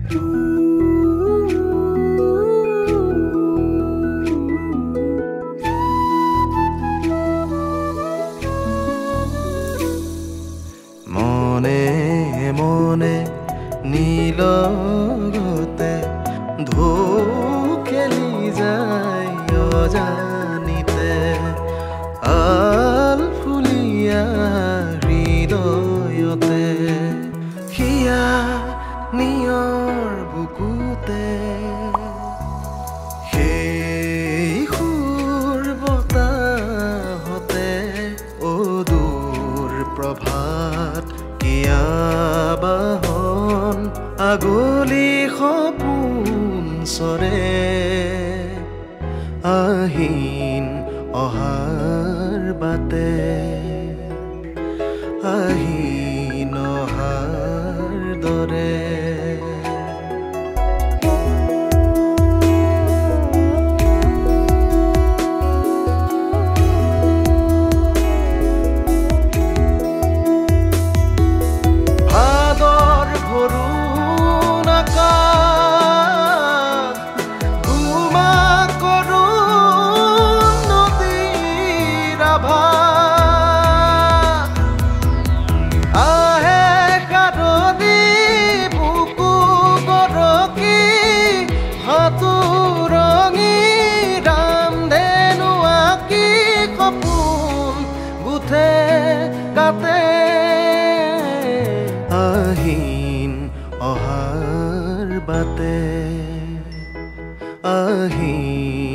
মনে মনে নীলগতে ধো খেলি যায় অজানিতে আল ফুলিয়া হৃদয়তে হিয়া নিয়ৰ বুকুতে সেই সুৰ বতাহতে অদূৰ প্ৰভাত বাহন আগলি সপোন চৰে আহিন অহাৰ বাটে আহিন অহাৰ দৰে আহিন অহাৰ বাটে আহিন